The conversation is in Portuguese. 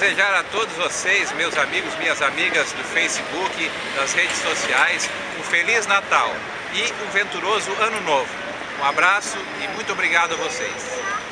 desejar a todos vocês, meus amigos, minhas amigas do Facebook, das redes sociais, um Feliz Natal e um venturoso Ano Novo. Um abraço e muito obrigado a vocês.